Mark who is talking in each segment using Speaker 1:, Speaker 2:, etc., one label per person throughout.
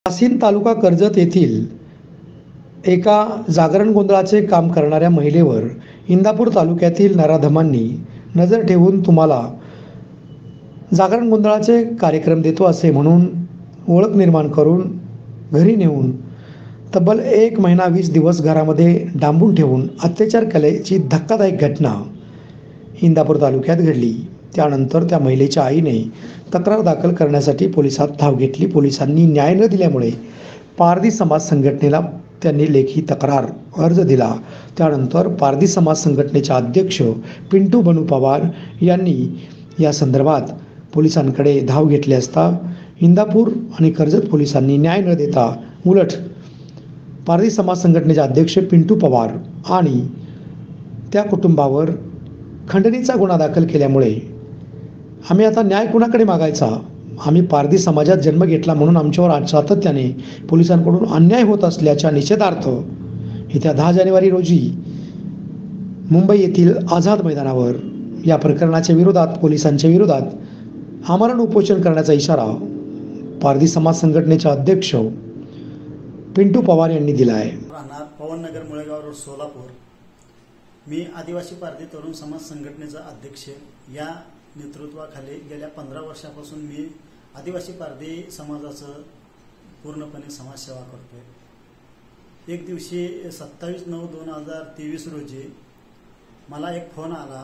Speaker 1: वाशीम तालुका कर्जत येथील एका जागरण गोंधळाचे काम करणाऱ्या महिलेवर इंदापूर तालुक्यातील नराधमांनी नजर ठेवून तुम्हाला जागरण गोंधळाचे कार्यक्रम देतो असे म्हणून ओळख निर्माण करून घरी नेऊन तब्बल 1 महिना 20 दिवस घरामध्ये डांबून ठेवून अत्याचार केल्याची धक्कादायक घटना इंदापूर तालुक्यात घडली। त्यानंतर त्या महिलेच्या आईने तक्रार दाखल करण्यासाठी पोलिसात धाव घेतली। पोलिसांनी न्याय न दिल्यामुळे पारधी समाज संघटनेला त्यांनी लेखी तक्रार अर्ज दिला। त्यानंतर पारधी समाज संघटनेचे अध्यक्ष पिंटू बनू पवार यांनी या संदर्भात पोलिसांकडे धाव घेतली असता इंदापूर आणि कर्जत पोलिसांनी न्याय न देता उलट पारधी समाज संघटनेचे अध्यक्ष पिंटू पवार आणि त्या कुटुंबावर खंडणीचा गुन्हा दाखल केल्यामुळे आम्ही आता न्याय कुणाकडे मागायचा। आम्ही पारधी समाजात जन्म घेतला म्हणून आमच्यावर सातत्याने पोलिसांकडून अन्याय होत असल्याच्या निषेधार्थ येत्या 10 जानेवारी रोजी मुंबई येथील आझाद मैदानावर या प्रकरणाच्या विरोधात पोलिसांच्या विरोधात आमरण उपोषण करण्याचा इशारा पारधी समाज संघटनेचे अध्यक्ष पिंटू पवार यांनी दिला आहे।
Speaker 2: राहणार पवननगर मुळेगाव रोड सोलापूर। मी आदिवासी पारधी तरुण समाज संघटनेचा अध्यक्ष या नेतृत्वाखाली गेल्या 15 वर्षापासून मी आदिवासी पारधी समाजाचं पूर्णपणे समाजसेवा करतोय। एक दिवशी 27/9/2023 रोजी मला एक फोन आला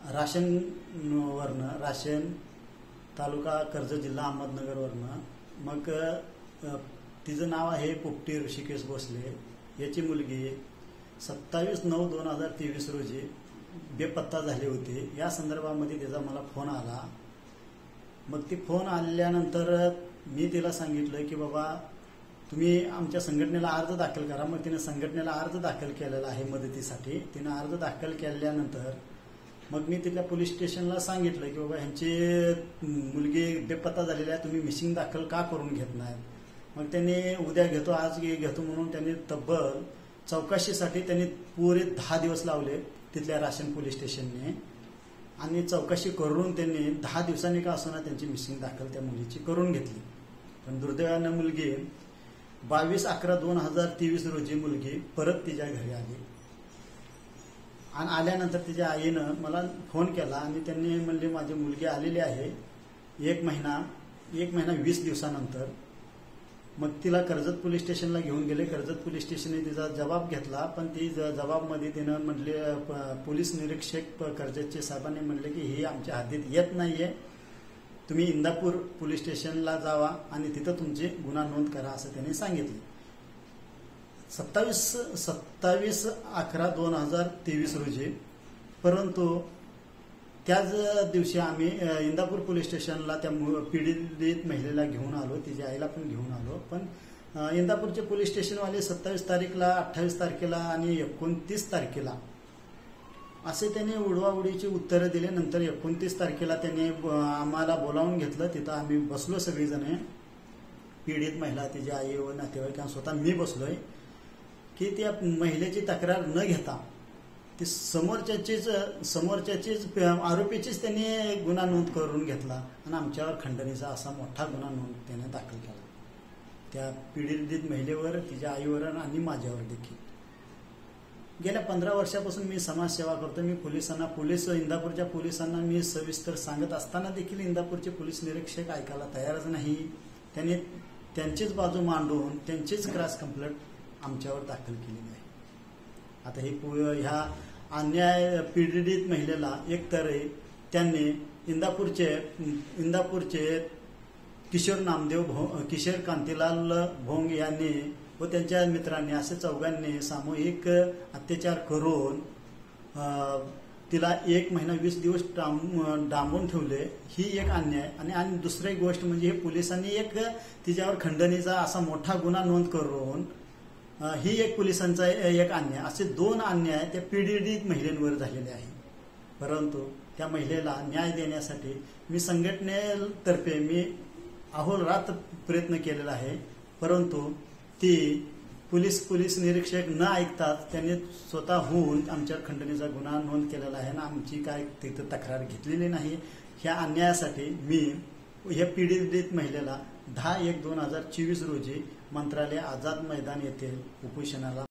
Speaker 2: राशन तालुका कर्जत जिल्हा अहमदनगरवरनं। मग तिचं नाव आहे पोपटी ऋषिकेश भोसले। याची मुलगी 27/9/2023 रोजी बेपत्ता झाली होती। या संदर्भामध्ये तिचा मला फोन आला। मग ती फोन आल्यानंतर मी तिला सांगितलं की बाबा तुम्ही आमच्या संघटनेला अर्ज दाखल करा। मग तिने संघटनेला अर्ज दाखल केलेला आहे मदतीसाठी। तिने अर्ज दाखल केल्यानंतर मग मी तिथल्या पोलीस स्टेशनला सांगितलं की बाबा ह्यांची मुलगी बेपत्ता झालेली आहे, तुम्ही मिसिंग दाखल का करून घेत नाही। मग त्यांनी उद्या घेतो आज घेतो म्हणून त्यांनी तब्बल चौकशीसाठी त्यांनी पुरे 10 दिवस लावले तिथल्या राशन पोलीस स्टेशनने। आणि चौकशी करून त्यांनी 10 दिवसांनी का असताना त्यांची मिसिंग दाखल त्या मुलीची करून घेतली। पण दुर्दैवानं मुलगी 22/11/2023 रोजी मुलगी परत तिच्या घरी आली। आणि आल्यानंतर तिच्या आईनं मला फोन केला आणि त्यांनी म्हणले माझी मुलगी आलेली आहे 1 महिना 20 दिवसानंतर। मग तिला कर्जत पोलीस स्टेशनला घेऊन गेले। कर्जत पोलीस स्टेशनने तिचा जबाब घेतला, पण ती जबाबमध्ये तिनं म्हणले पोलीस निरीक्षक कर्जतचे साहेबांनी म्हणले की ही आमच्या हद्दीत येत नाहीये, तुम्ही इंदापूर पोलीस स्टेशनला जावा आणि तिथं तुमची गुन्हा नोंद करा असं त्यांनी सांगितलं। 27/11/2023 रोजी परंतु त्याच दिवशी आम्ही इंदापूर पोलीस स्टेशनला त्या पीडित महिलेला घेऊन आलो, तिच्या आईला पण घेऊन आलो। पण इंदापूरचे पोलीस स्टेशनवाले 27 तारीखला 28 तारखेला आणि 29 तारखेला असे त्यांनी उडवाउडीची उत्तरं दिले। नंतर 29 तारखेला त्यांनी आम्हाला बोलावून घेतलं। तिथं आम्ही बसलो सगळीजण, पीडित महिला तिची आई व नातेवाईक स्वतः मी बसलोय की त्या महिलेची तक्रार न घेता ती समोरच्याचीच आरोपीचीच त्यांनी गुन्हा नोंद करून घेतला आणि आमच्यावर खंडणीचा असा मोठा गुन्हा नोंद त्याने दाखल केला त्या पीडित महिलेवर, तिच्या आईवर आणि माझ्यावर देखील। गेल्या 15 वर्षापासून मी समाजसेवा करतो। मी इंदापूरच्या पोलिसांना मी सविस्तर सांगत असताना देखील इंदापूरचे पोलीस निरीक्षक ऐकायला तयारच नाही। त्यांनी त्यांचीच बाजू मांडून त्यांचीच क्रॉस कंप्लेंट आमच्यावर दाखल केलेली आहे। आता ह्या अन्याय पीडित महिलेला एकतर त्यांनी इंदापूरचे किशोर कांतीलाल भोंग यांनी व त्यांच्या मित्रांनी असे चौघांनी सामूहिक अत्याचार करून तिला 1 महिना 20 दिवस डांबून ठेवले। ही एक अन्याय आणि दुसरी गोष्ट म्हणजे पोलिसांनी एक तिच्यावर खंडणीचा असा मोठा गुन्हा नोंद करून ही एक पोलिसांचा एक अन्याय, असे 2 अन्याय त्या पीडित महिलेवर झालेले आहे। परंतु त्या महिलेला न्याय देण्यासाठी मी संघटनेतर्फे मी अहोरात्र प्रयत्न केलेला आहे। परंतु ती पोलीस निरीक्षक न ऐकतात त्यांनी स्वतःहून आमच्यावर खंडणीचा गुन्हा नोंद केलेला आहे आणि आमची काय तिथं तक्रार घेतलेली नाही। ह्या अन्यायासाठी मी या पीडित महिलेला 10/1/2024 रोजी मंत्रालय आझाद मैदान येथे उपोषणाला